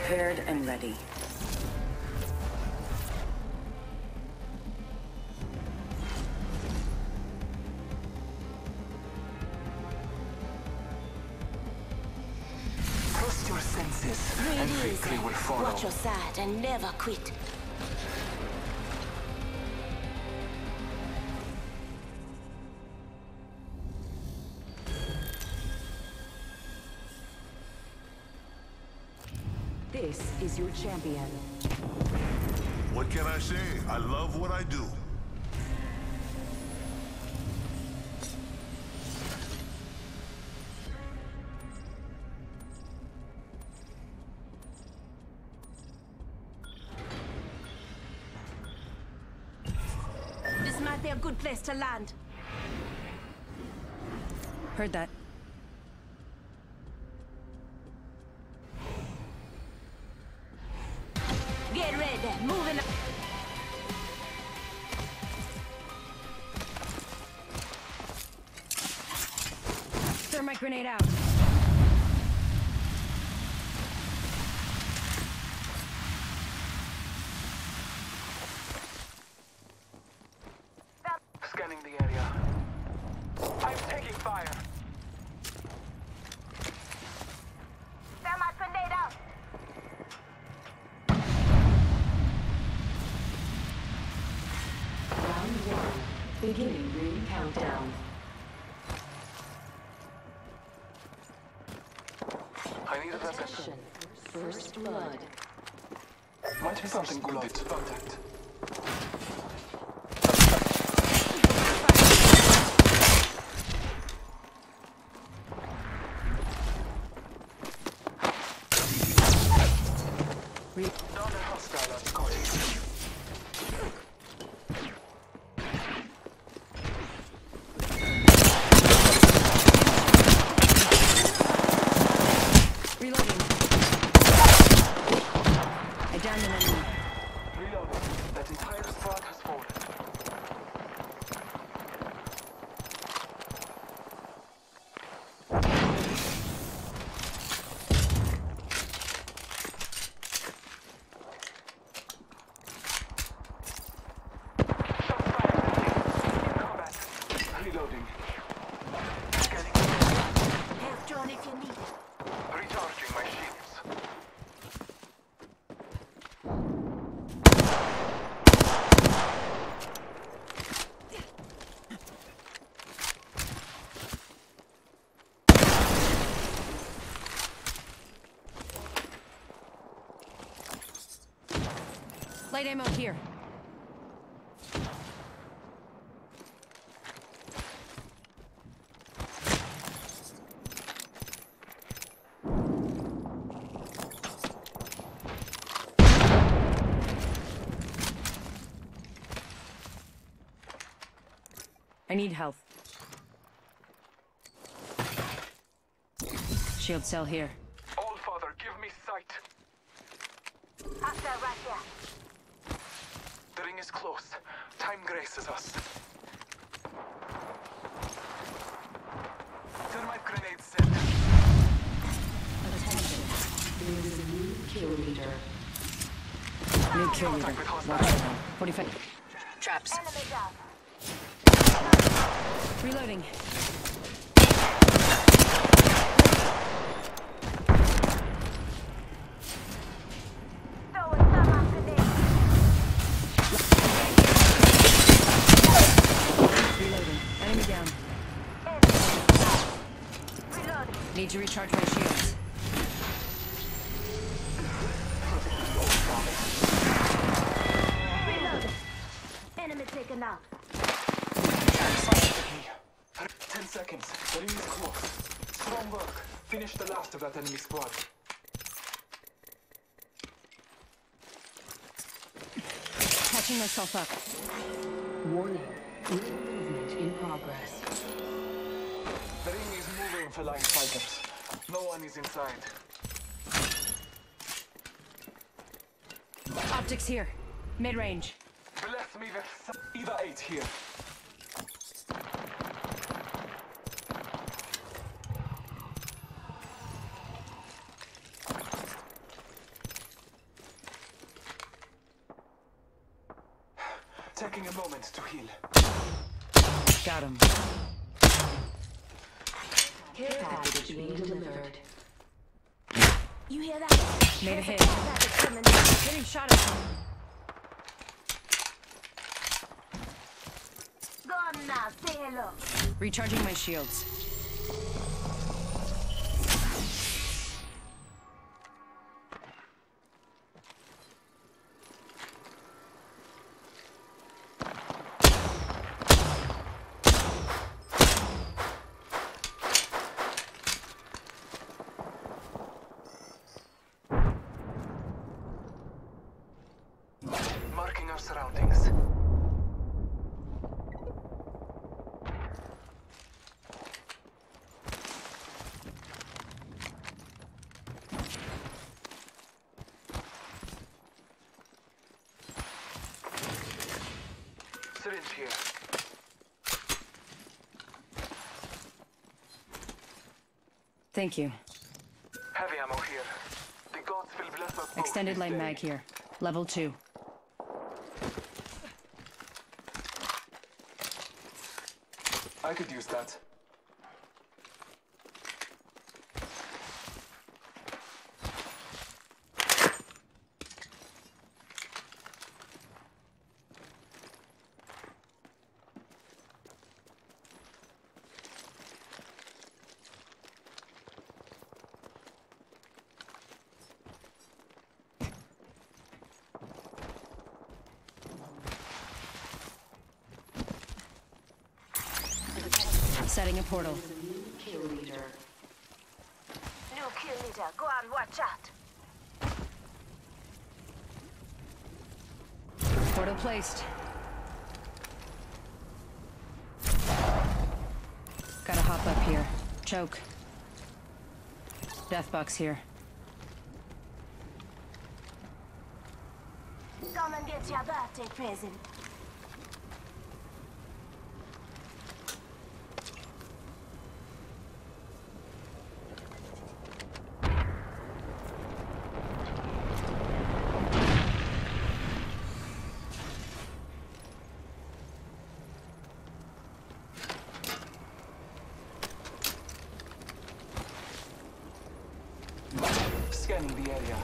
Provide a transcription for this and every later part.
prepared and ready. Trust your senses, and victory will follow. Watch your side and never quit. This is your champion. What can I say? I love what I do. This might be a good place to land. Heard that. Get ready, moving up. Thermite grenade out. Scanning the area. I'm taking fire. Thermite grenade out. Round one. Beginning ring countdown. I need a weapon. Attention. First blood. Might be something good with contact. Down a hostile at cottage. Reloading. I downed an enemy. Reloading. That entire squad has fallen. Shot fired. In combat. Reloading. Scanning. Help John if you need it. Recharging my shields. Light ammo here. I need health. Shield cell here. All Father, give me sight. Hostile right here. The ring is close. Time graces us. Thermite grenade set. Attention. There is a new kill leader. New kill leader. Contact with hostile. Watch it. 45. Traps. Enemy down. Reloading. Throwing thermite grenade. Reloading. Enemy down. Reloading. Need to recharge my shields. Reloading. Enemy taken out. 10 seconds. The ring is close. Strong work. Finish the last of that enemy squad. Catching myself up. Warning. Ring movement in progress. The ring is moving, Flatline fighters. No one is inside. Optics here. Mid-range. Bless me with Eva 8 here. Taking a moment to heal. Got him. Care package being delivered. You hear that? Made a hit. Package coming. Getting shot at. Go on now, say hello. Recharging my shields. Marking our surroundings. Syringe here. Thank you. Heavy ammo here. The gods will bless us both Extended this light day. mag here. Level 2. I could use that. Setting a portal. Kill leader. New kill leader. Go on, watch out. Portal placed. Gotta hop up here. Choke. Death box here. Come and get your birthday present. Scanning the area.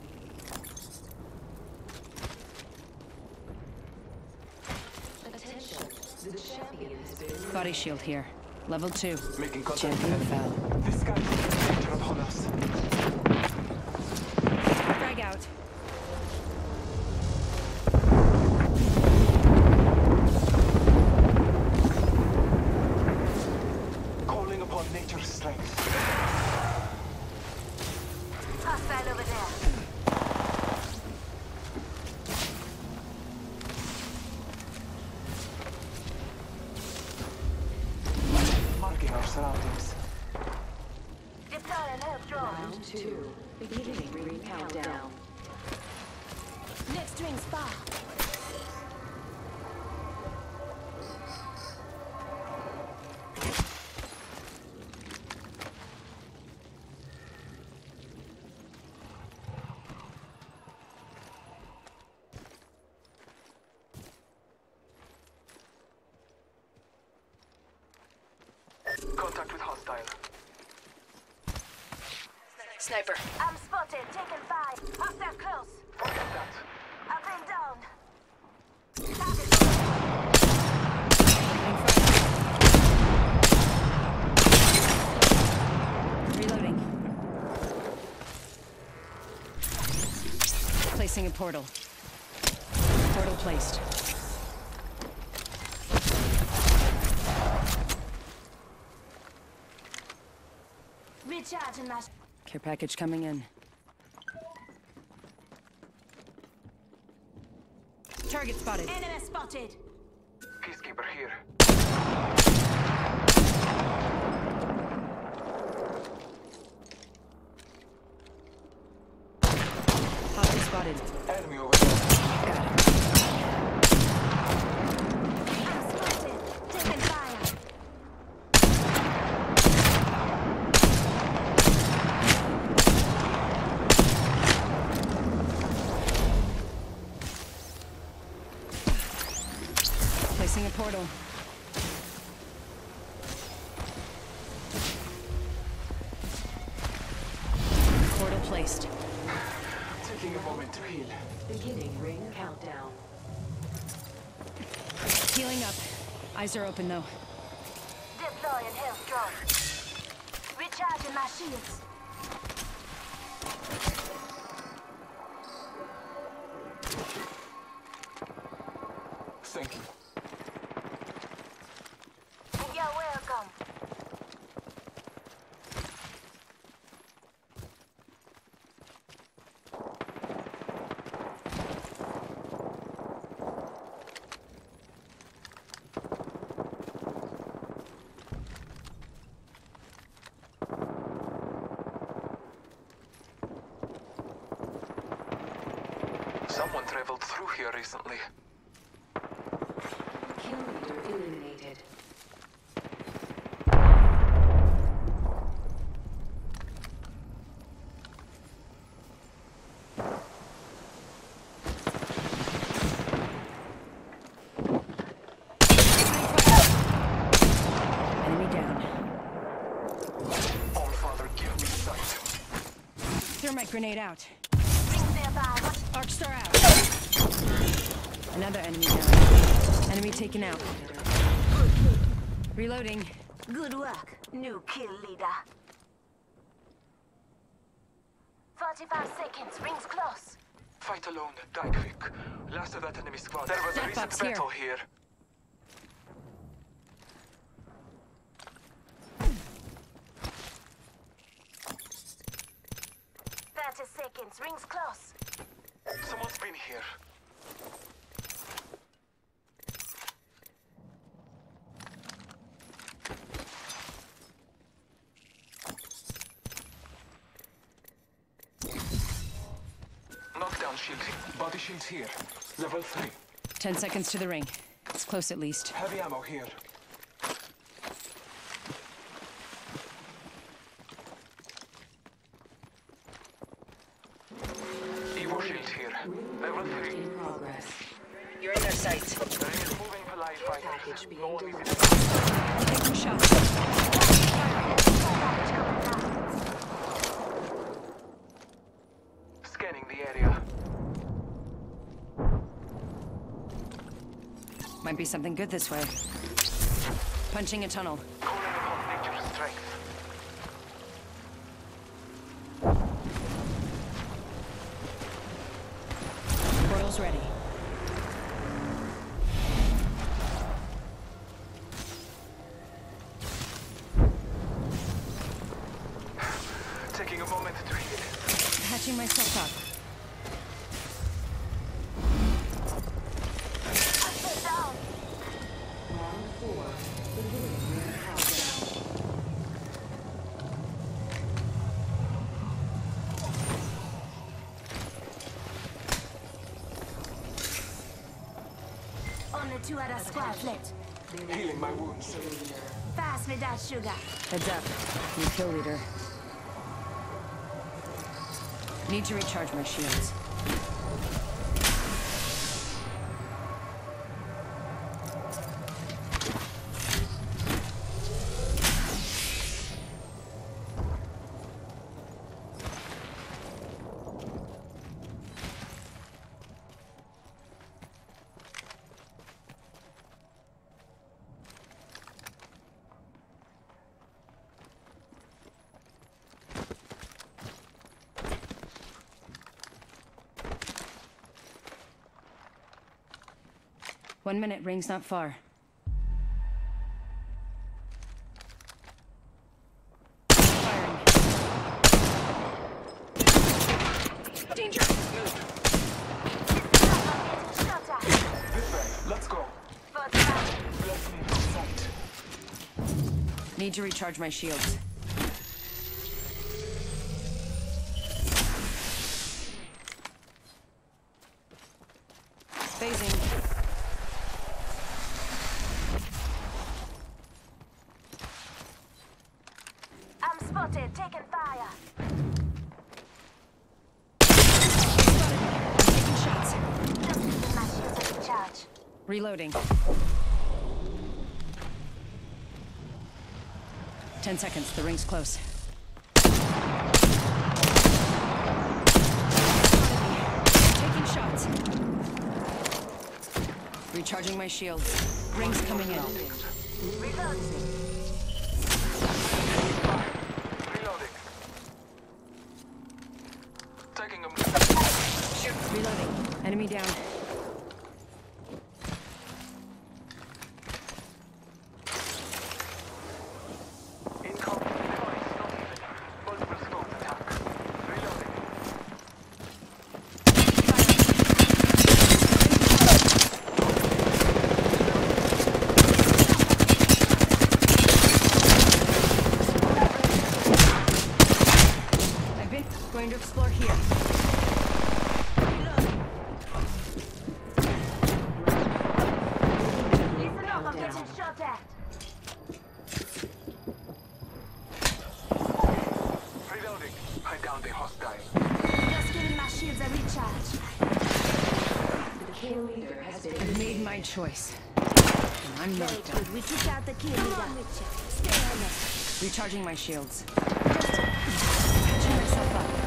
Attention. The champion has been Body shield here. Level 2. Making contact. Champion fell. This guy is danger upon us. Frag out. Calling upon nature's strength. Hostile over there. Marking our surroundings. Deploy an help drone. round 2. Beginning ring countdown. Next ring's far. Contact with hostile. Sniper. I'm spotted. Taking fire. Hostile close. What is that? I've been down. Target. Reloading. Placing a portal. Portal placed. Recharging my... Care package coming in. Target spotted. Enemy spotted. Peacekeeper here. Hostile spotted. Enemy over there. I'm spotted. Taking fire. portal. Portal placed. Taking a moment to heal. Beginning ring countdown. Healing up. Eyes are open though. Deploying health drone. Recharging my shields. Thank you. You're welcome. Someone traveled through here recently. Kill leader eliminated. Enemy down. All Father, give me sight. Thermite grenade out. Rings nearby. Arc star out. Another enemy down. Enemy taken out. Reloading. Good work, new kill leader. 45 seconds, rings close. Fight alone, die quick. Last of that enemy squad. There was a Snap recent box here. battle here. Seconds, rings close. Someone's been here. Knockdown shield. Body shield here. Level 3. 10 seconds to the ring. It's close at least. Heavy ammo here. Evo shield here. Level 3. In progress. You're in their sights. The ring is moving for live Package fighters. being No one is delivered. Taking shots. scanning the area. Might be something good this way. Punching a tunnel. Calling upon nature's strength. Portal's ready. Taking a moment to heal. Patching myself up. Sit down. Round 4. Beginning ring countdown. Only 2 other squads left. Healing my wounds. Pass me that sugar. Heads up. New kill leader. Need to recharge my shields. One minute, ring's not far. Firing. Danger! Shelter. This way. Let's go. First round. Bless me with sight. Need to recharge my shields. Phasing. I'm spotted, taking fire. Taking shots. Just leaving my shields in charge. Reloading. 10 seconds. The ring's close. Taking shots. Recharging my shields. Ring's coming in. Reloading. Taking him. Reloading. Enemy down. Incoming device located. Multiple scope attack. Reloading. I've been going to explore here. Listen up, I'm getting shot at. Reloading. I downed a hostile. Just giving my shields a recharge. The kill leader has been I've made my choice. And I'm not Very done. good. We took out the kill leader. Stay on it. Recharging my shields. Just patching myself up.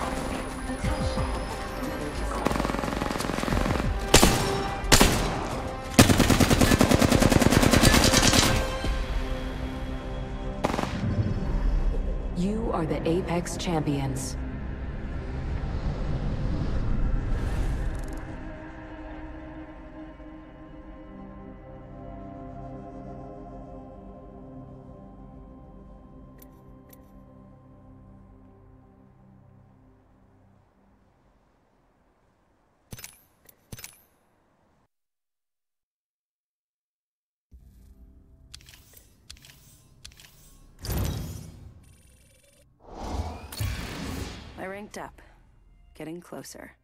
You are the Apex Champions. I ranked up. Getting closer.